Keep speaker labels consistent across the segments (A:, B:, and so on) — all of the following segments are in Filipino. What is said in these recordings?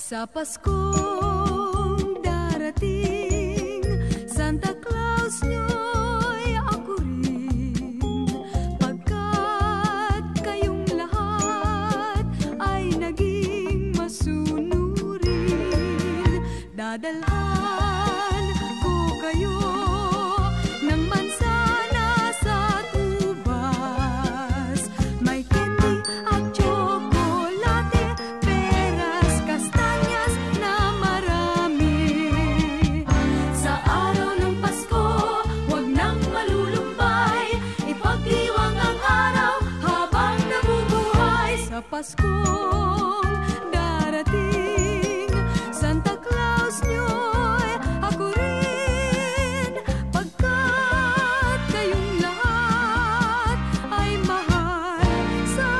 A: Sa Paskong darating, Santa Claus nyo'y ako rin, pagkat kayong lahat ay naging masunurin. Dadalhan ko kayo ng mansana sa tubas, may candy at tsokolate, peras, kastanyas na marami. Sa araw ng Pasko, huwag nang malulumbay, ipagdiwang ang araw habang nabubuhay. Sa Paskong darating, Santa Claus nyo'y ako rin, pagkat kayong lahat ay mahal sa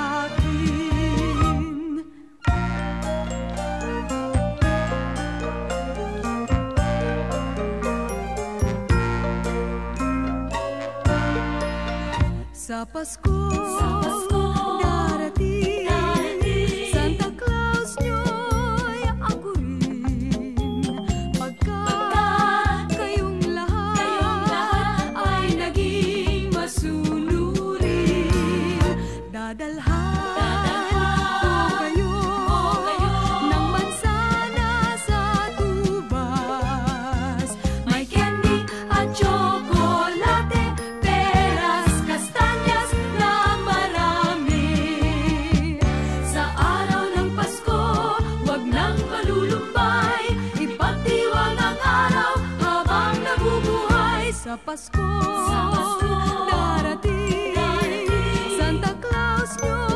A: akin. Sa Paskong darating, Santa Claus nyo'y ako rin, pagkat kayong lahat ay naging masunurin. Dadalhan ko kayo ng mansana sa tubas, may candy at tsokolate, peras, kastanyas na marami. Sa araw ng Pasko, huwag nang malulumbay, ipagdiwang ang araw habang nabubuhay. Sa Pasko darating, Santa Claus nyo